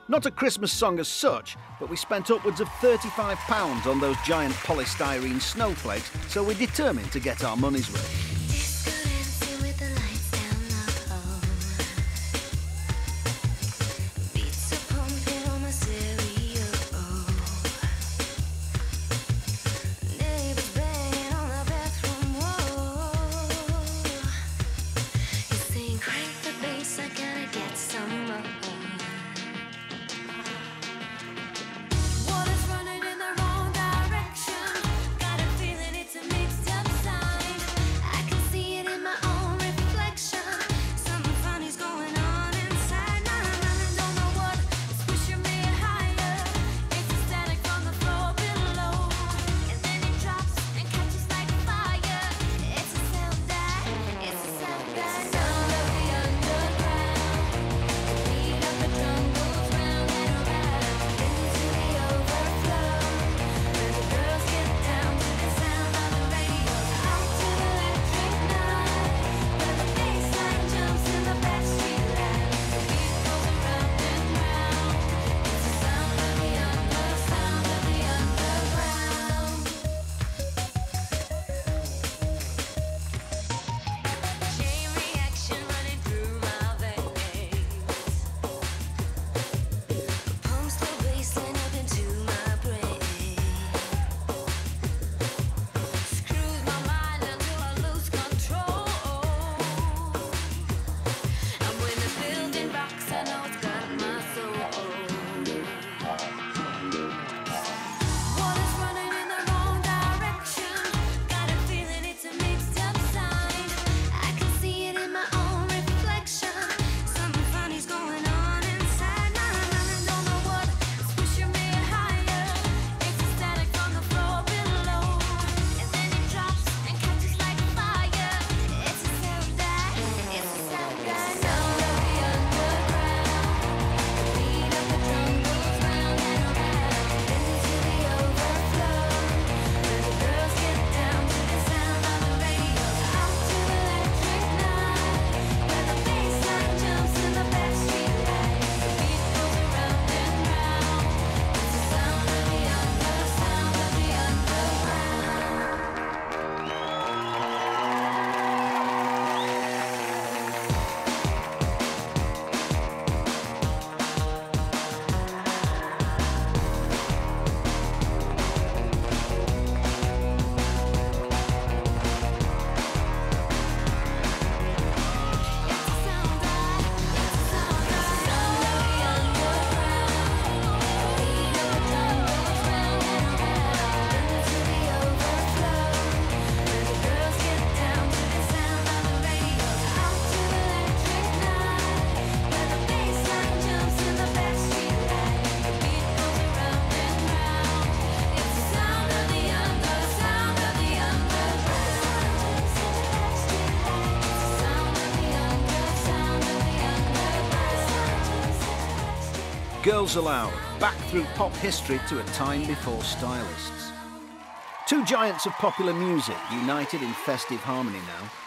Not a Christmas song as such, but we spent upwards of £35 on those giant polystyrene snowflakes, so we're determined to get our money's worth. Girls Aloud, back through pop history to a time before stylists. Two giants of popular music united in festive harmony now.